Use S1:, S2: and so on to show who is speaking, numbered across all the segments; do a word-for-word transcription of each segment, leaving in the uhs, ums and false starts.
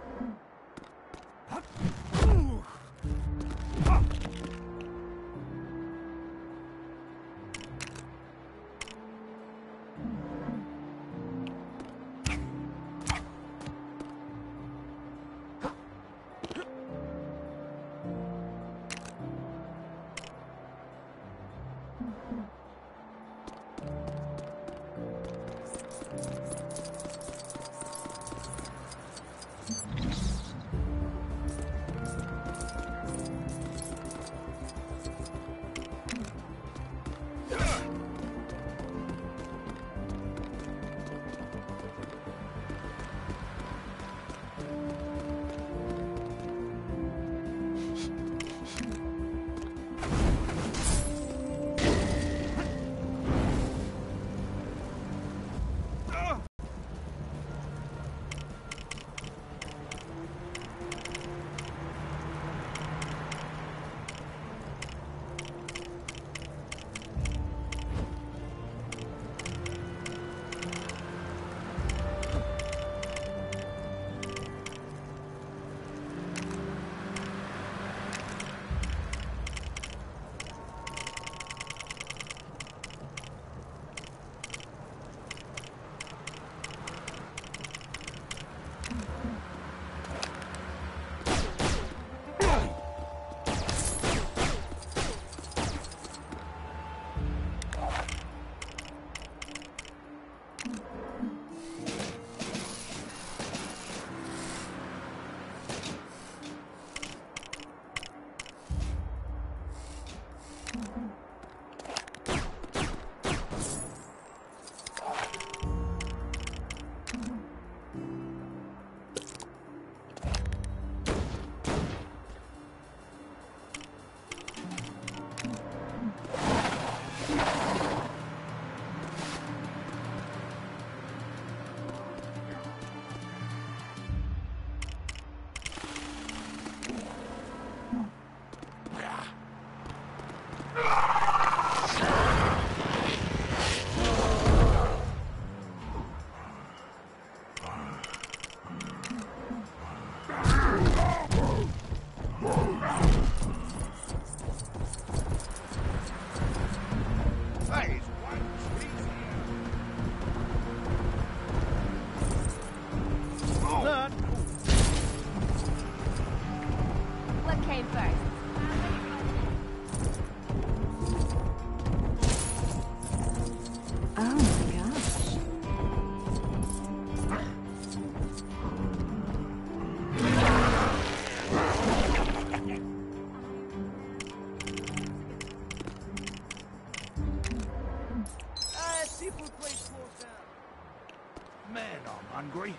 S1: Hungry?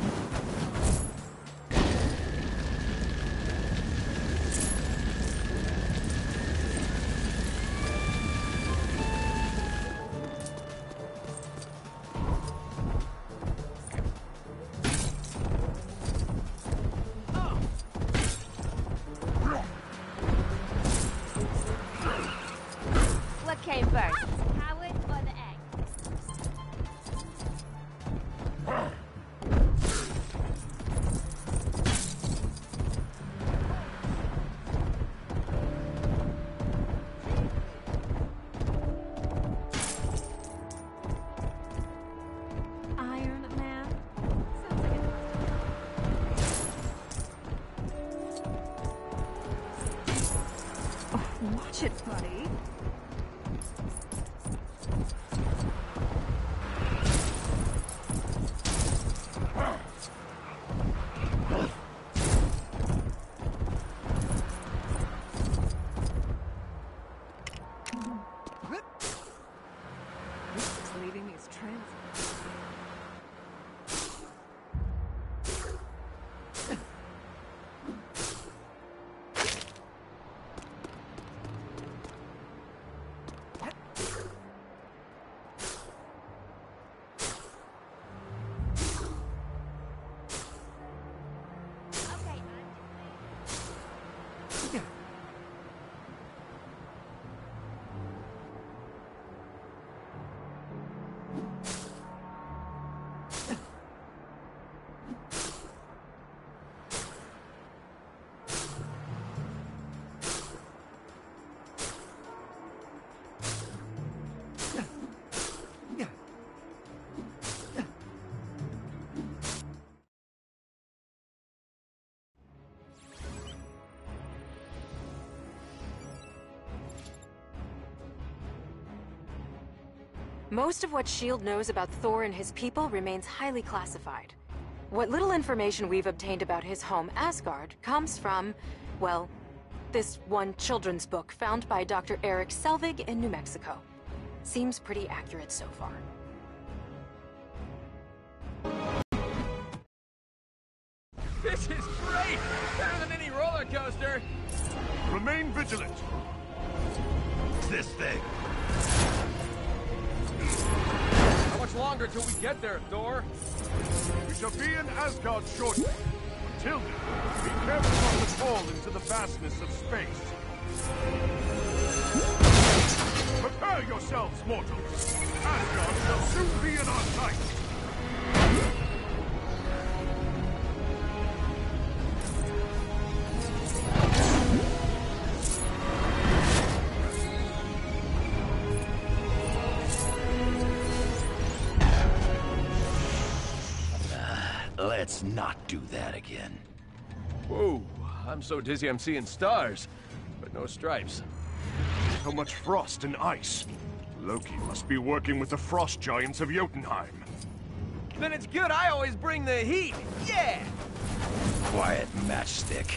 S2: What came first, Howard or the egg? Iron Man? Sounds like a... Oh, watch it, buddy. Leaving these trails.
S3: Most of what S H I E L D knows about Thor and his people remains highly classified. What little information we've obtained about his home, Asgard, comes from, well, this one children's book found by Doctor Eric Selvig in New Mexico. Seems pretty accurate so far.
S4: This is great! Better than any roller coaster!
S1: Remain vigilant. This thing.
S4: How much longer till we get there, Thor?
S1: We shall be in Asgard shortly. Until then, be careful not to fall into the vastness of space. Prepare yourselves, mortals. Asgard shall soon be in our sight.
S5: Let's not do that again.
S4: Whoa, I'm so dizzy I'm seeing stars, but no stripes.
S1: So much frost and ice. Loki must be working with the frost giants of Jotunheim.
S4: Then it's good I always bring the heat! Yeah!
S5: Quiet, matchstick.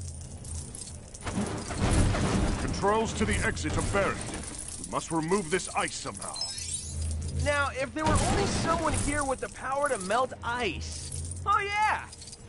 S1: Controls to the exit are buried. We must remove this ice somehow.
S4: Now, if there were only someone here with the power to melt ice. Oh yeah!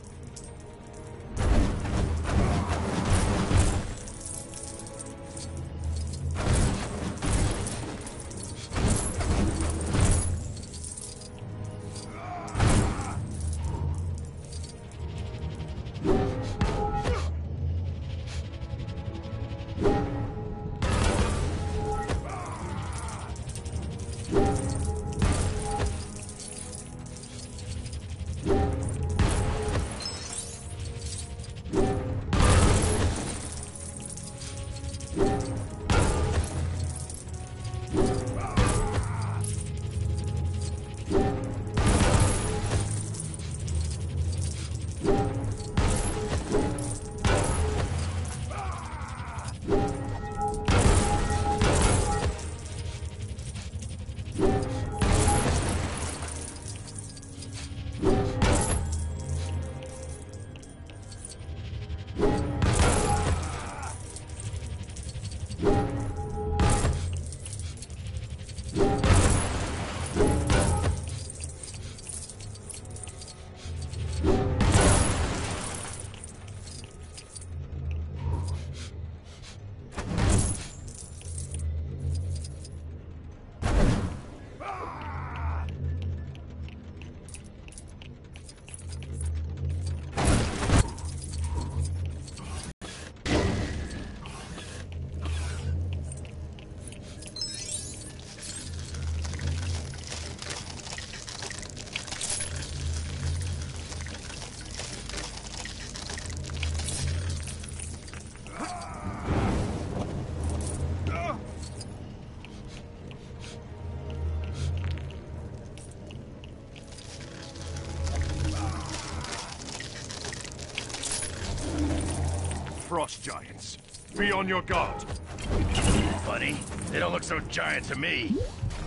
S1: Frost giants. Be on your guard.
S5: Funny, they don't look so giant to me.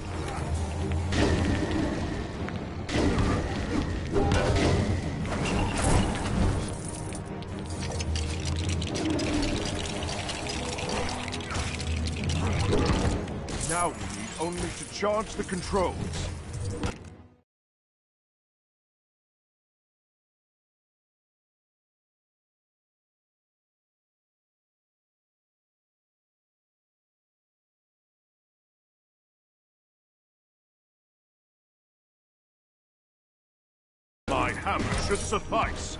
S1: Now we need only to charge the controls. My hammer should suffice.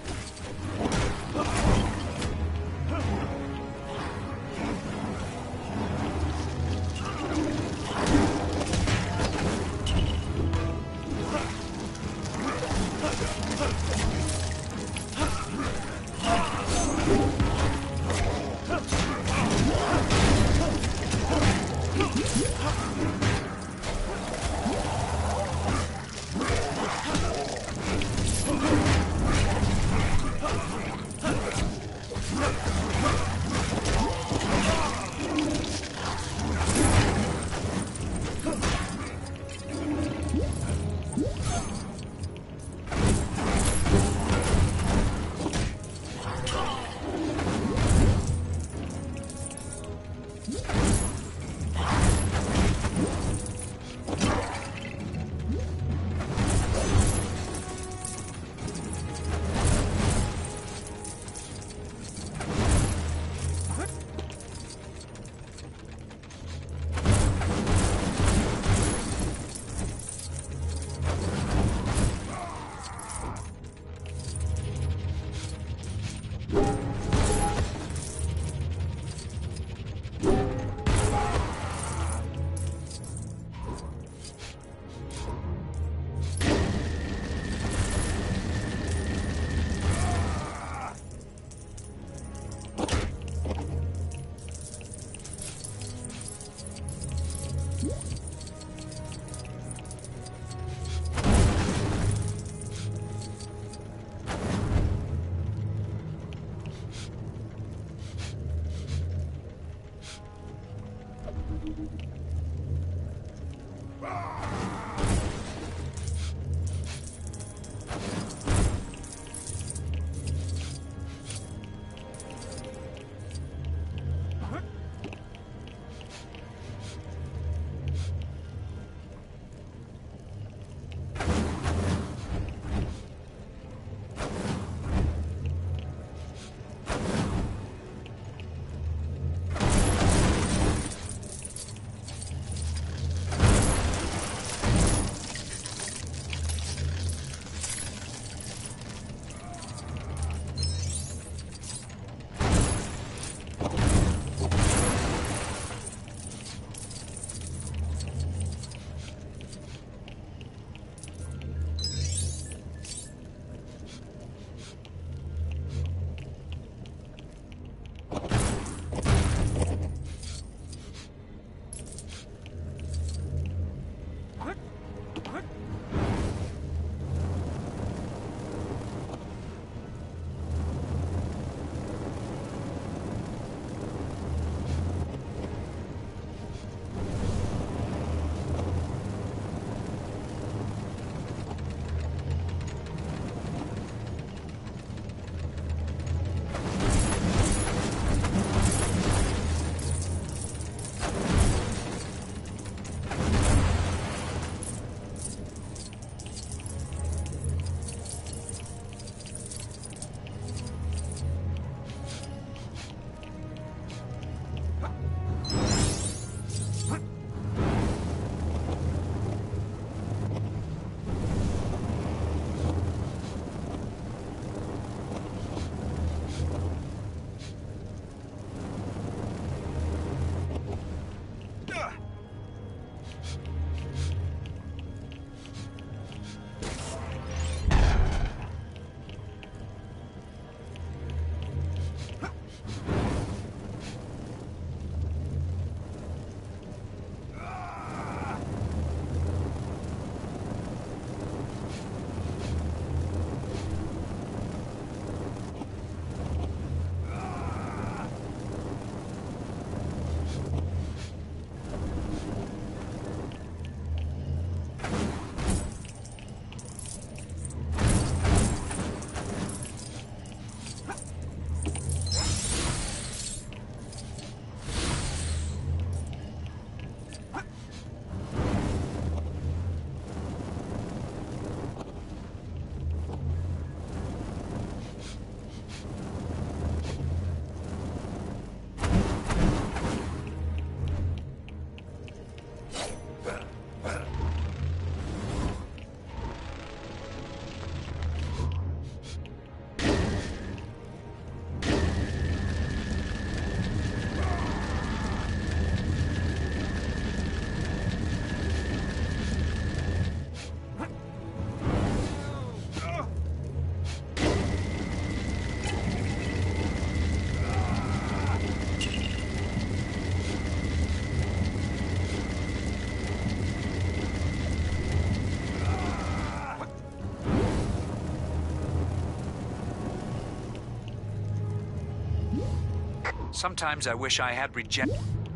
S6: Sometimes I wish I had regen-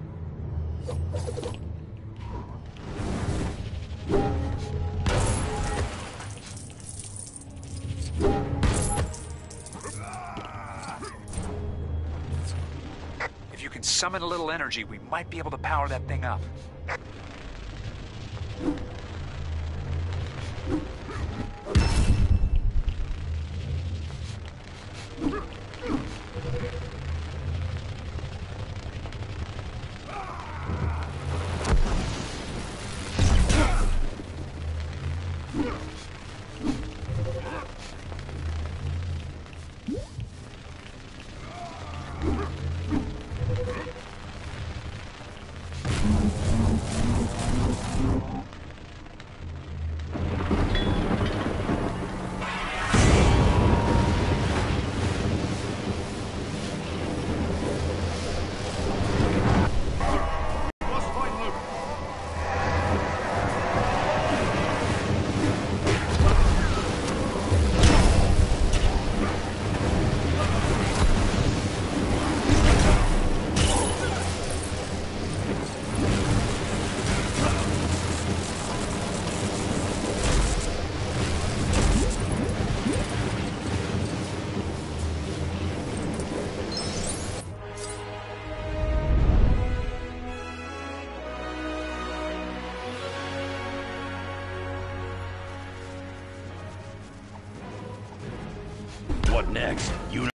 S6: If you can summon a little energy, we might be able to power that thing up.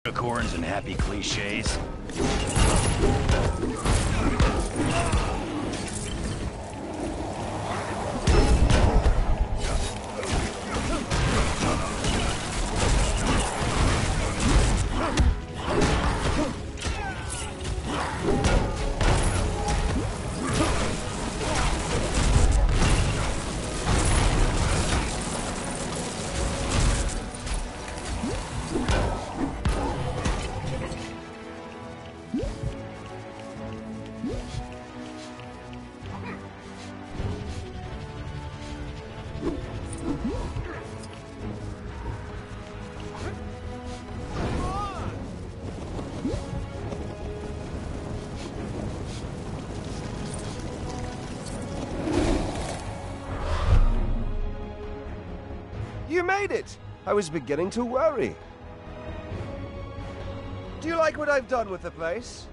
S5: Unicorns and happy cliches.
S7: You made it! I was beginning to worry. Do you like what I've done with the place?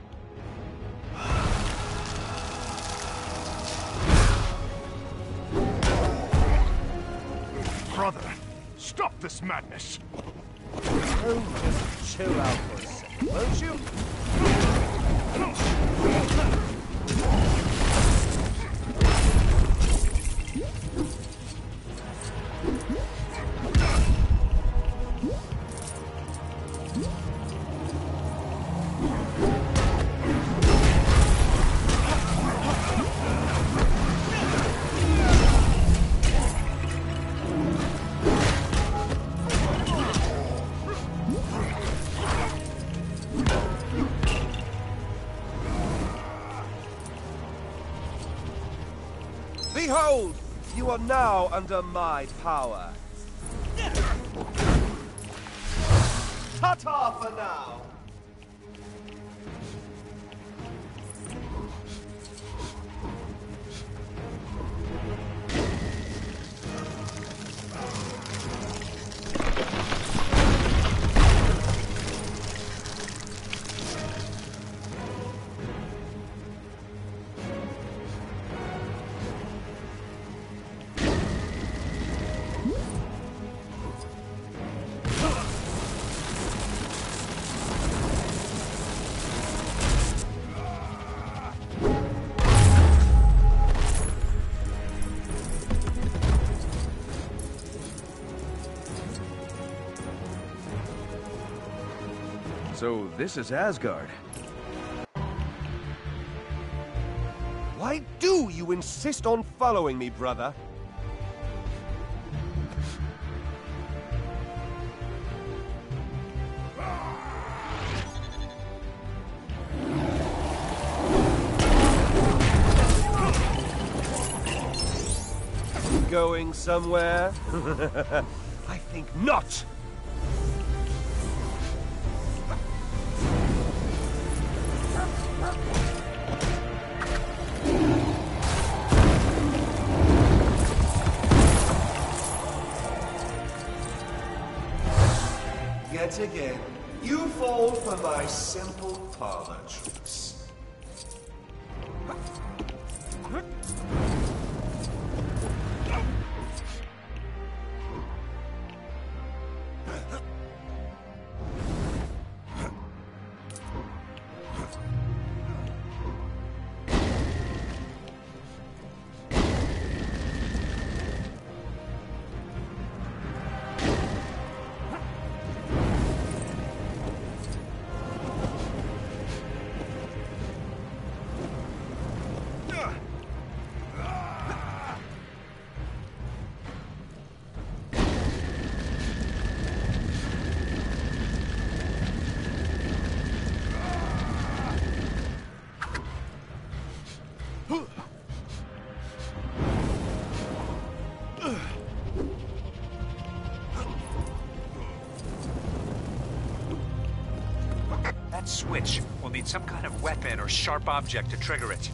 S1: Brother, stop this madness!
S7: Oh, just chill out for a second, won't you? Behold! You are now under my power. Ta-ta for now!
S4: So this is Asgard.
S7: Why do you insist on following me, brother? Going somewhere? I think not! Yet again, you fall for my simple parlor tricks.
S6: That switch will need some kind of weapon or sharp object to trigger it.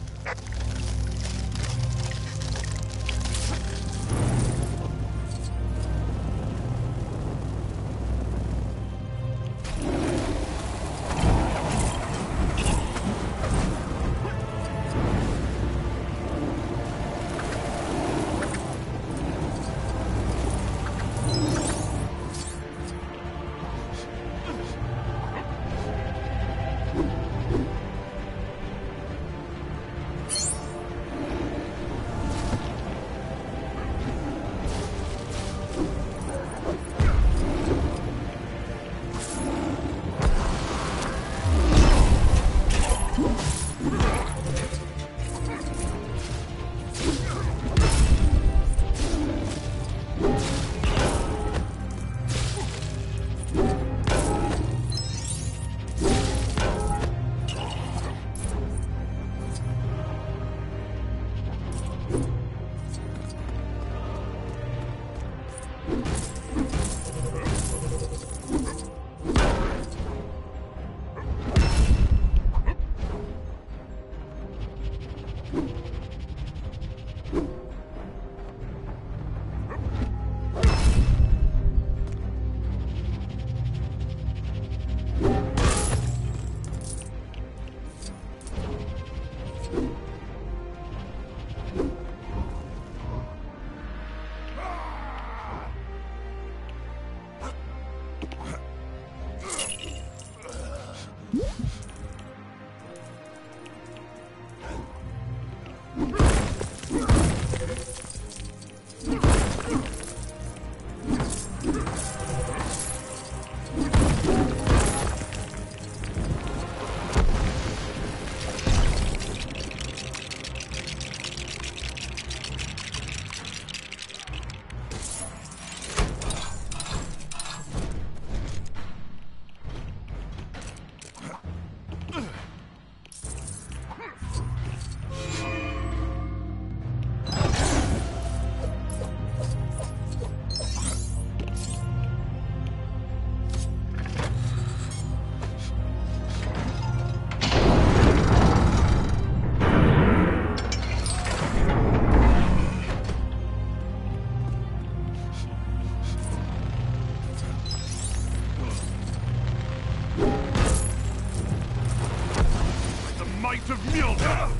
S1: Might of Mjolnir!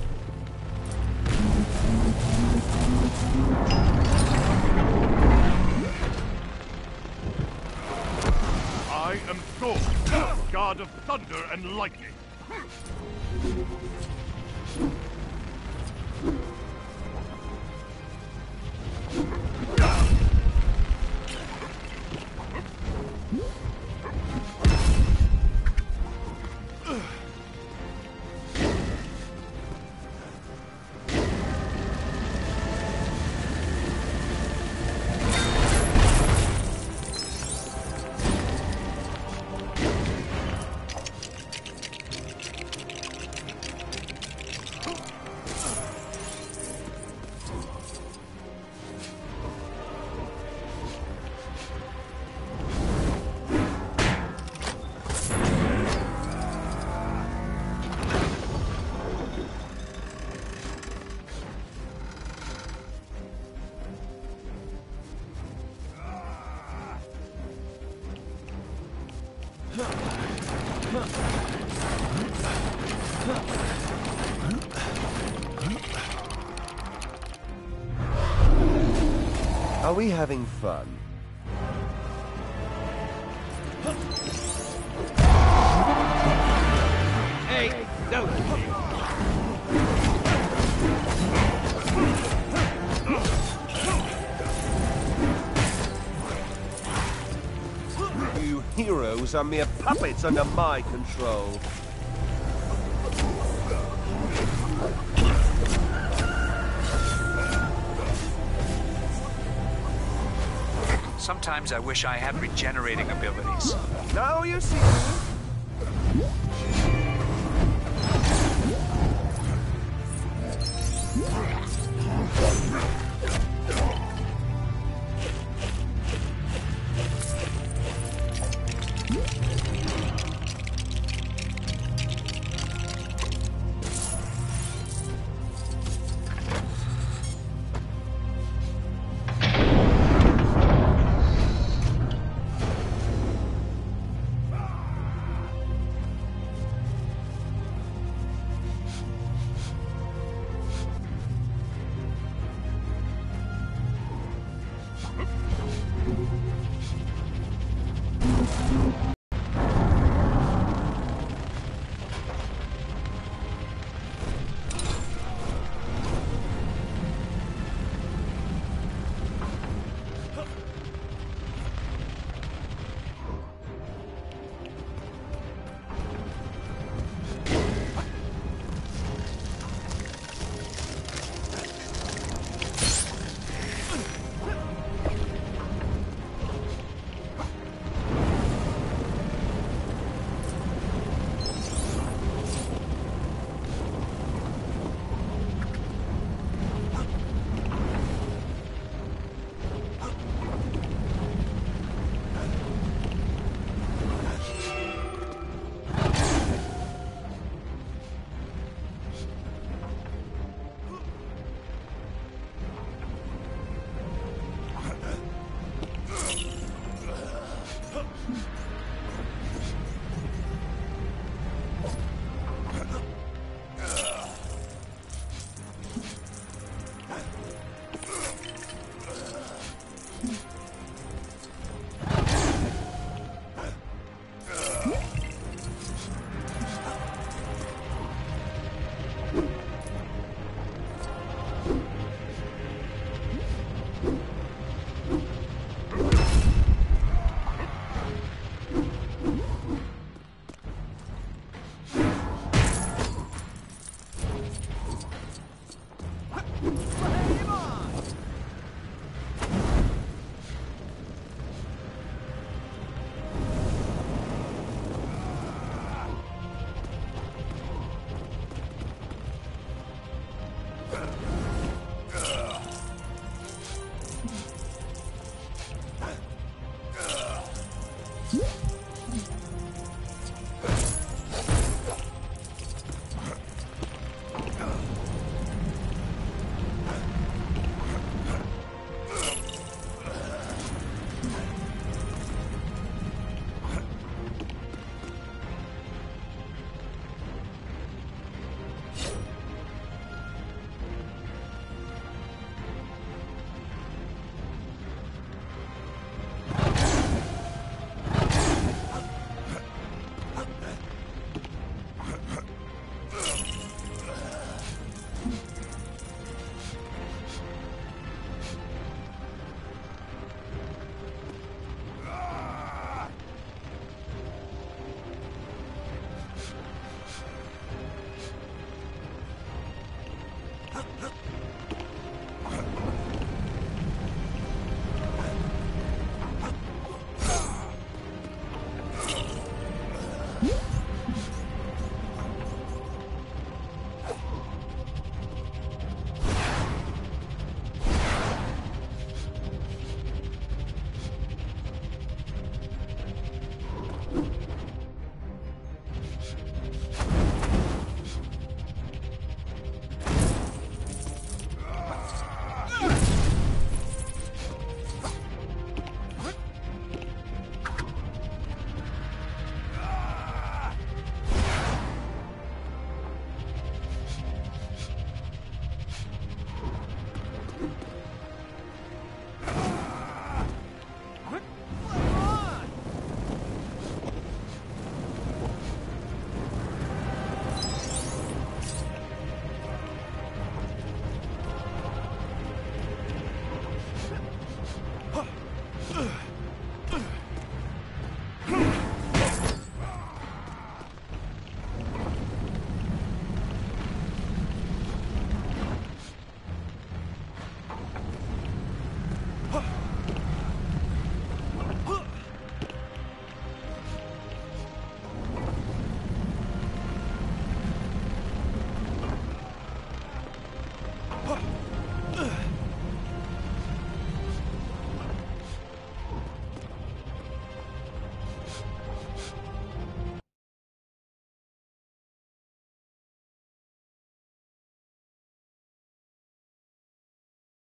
S1: I am Thor, god of thunder and lightning.
S7: Are we having fun?
S4: Hey, no!
S7: You heroes are mere puppets under my control.
S6: Sometimes I wish I had regenerating abilities.
S7: Now you see.